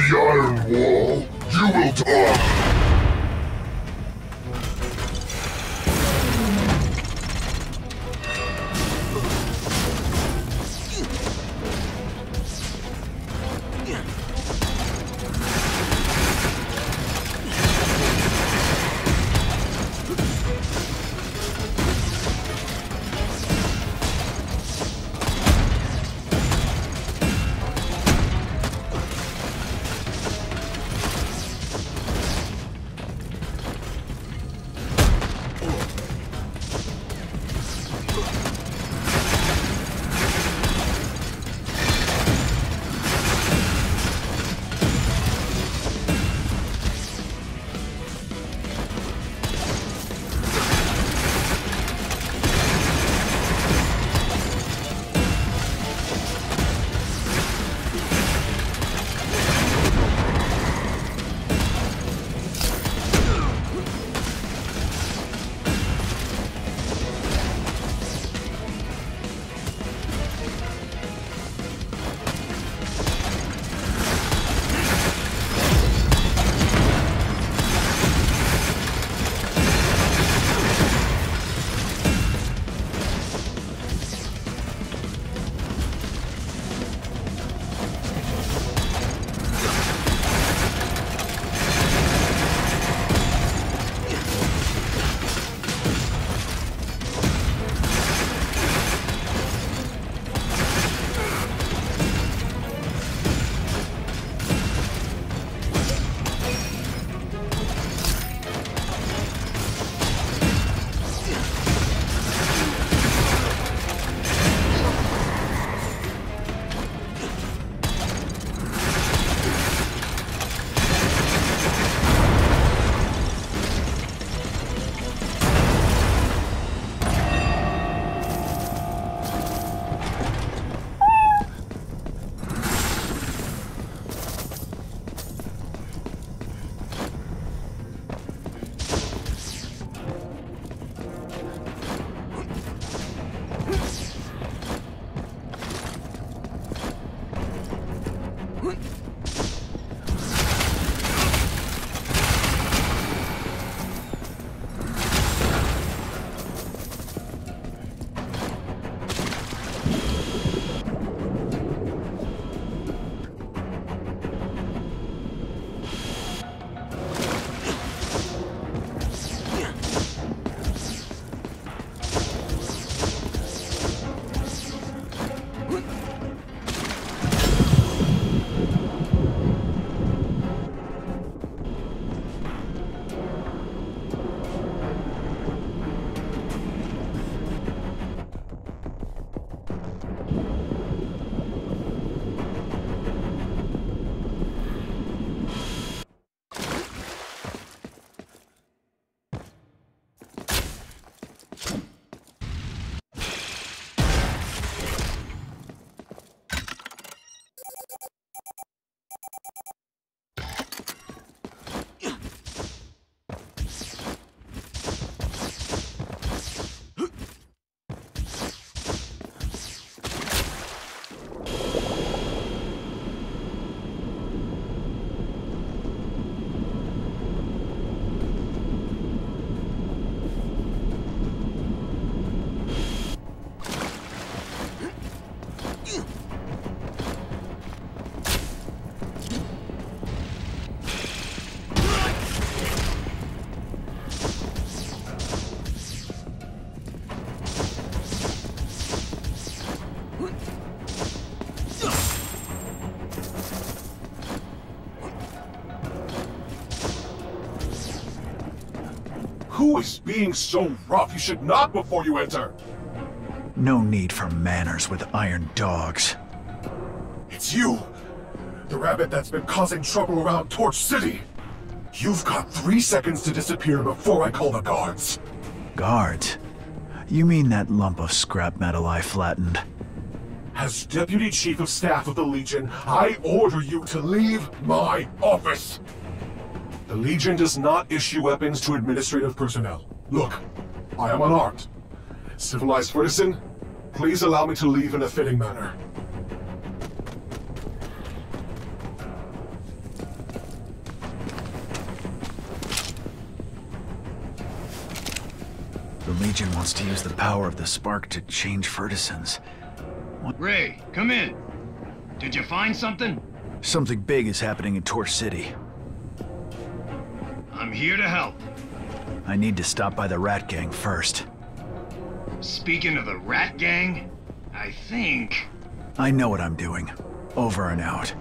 the Iron Wall, you will die! Who is being so rough? You should knock before you enter! No need for manners with iron dogs. It's you! The rabbit that's been causing trouble around Torch City! You've got 3 seconds to disappear before I call the guards. Guards? You mean that lump of scrap metal I flattened? As Deputy Chief of Staff of the Legion, I order you to leave my office! The Legion does not issue weapons to administrative personnel. Look, I am unarmed. Civilized citizen, please allow me to leave in a fitting manner. Legion wants to use the power of the spark to change Furtisans. Ray, come in. Did you find something? Something big is happening in Torch City. I'm here to help. I need to stop by the Rat Gang first. Speaking of the Rat Gang, I think... I know what I'm doing. Over and out.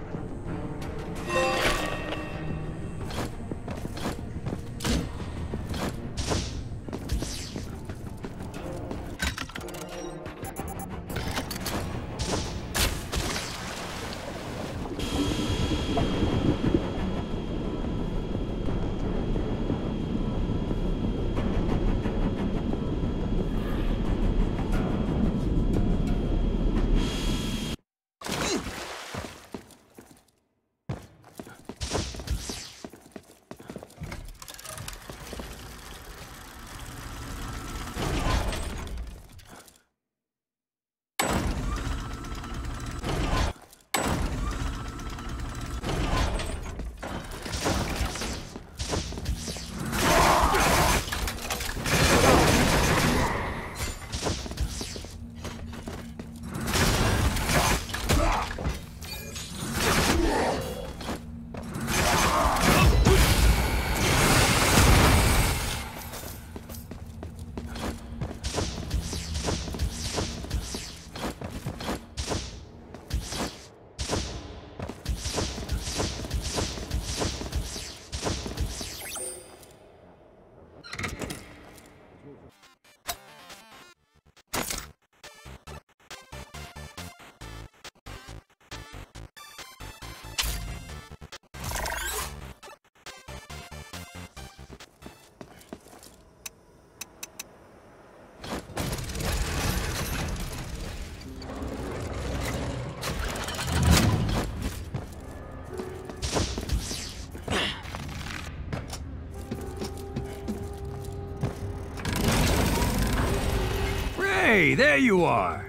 Hey, there you are!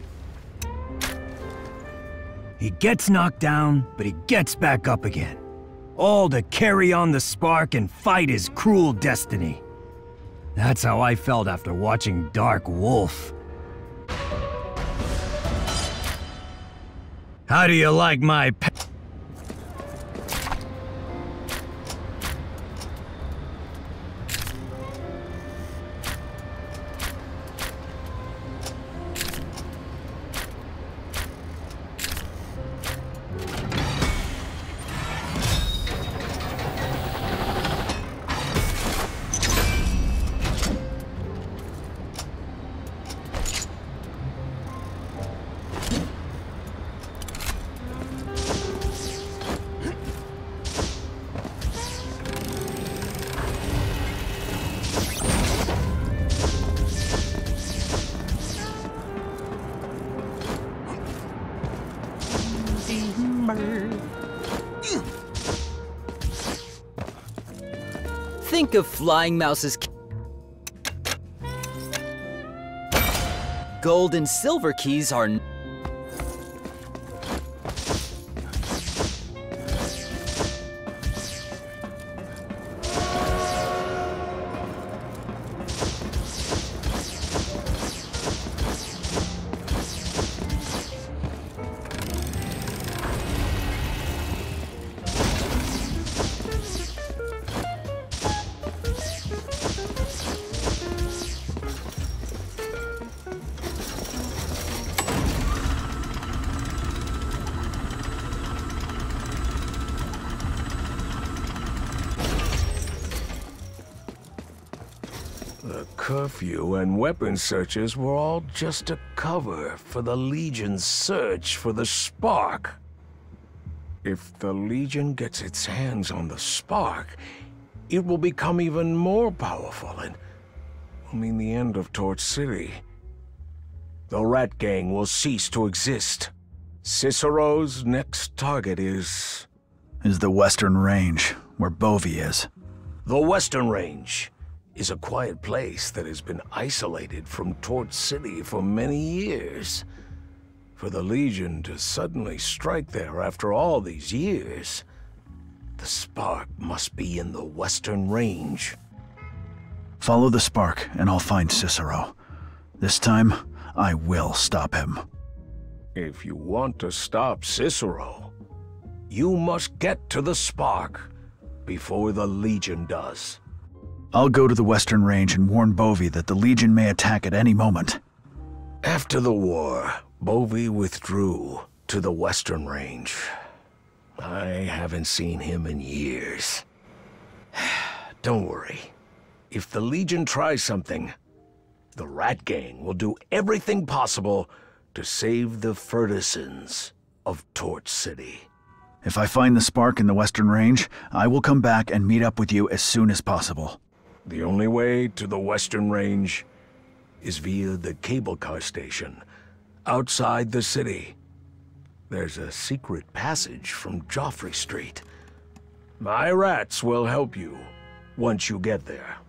He gets knocked down, but he gets back up again. All to carry on the spark and fight his cruel destiny. That's how I felt after watching Dark Wolf. How do you like my Think of Flying Mouse's gold and silver keys are The curfew and weapon searches were all just a cover for the Legion's search for the spark. If the Legion gets its hands on the spark, it will become even more powerful and will mean the end of Torch City. The Rat Gang will cease to exist. Cicero's next target is the Western Range, where Bovey is. the Western Range. Is a quiet place that has been isolated from Torch City for many years. For the Legion to suddenly strike there after all these years, the spark must be in the Western Range. Follow the spark, and I'll find Cicero. This time, I will stop him. If you want to stop Cicero, you must get to the spark before the Legion does. I'll go to the Western Range and warn Bovey that the Legion may attack at any moment. After the war, Bovey withdrew to the Western Range. I haven't seen him in years. Don't worry. If the Legion tries something, the Rat Gang will do everything possible to save the Fergusons of Torch City. If I find the spark in the Western Range, I will come back and meet up with you as soon as possible. The only way to the Western Range is via the cable car station outside the city. There's a secret passage from Joffrey Street. My rats will help you once you get there.